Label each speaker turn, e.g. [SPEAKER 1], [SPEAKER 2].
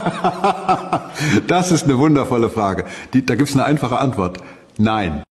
[SPEAKER 1] Das ist eine wundervolle Frage. Da gibt's eine einfache Antwort. Nein.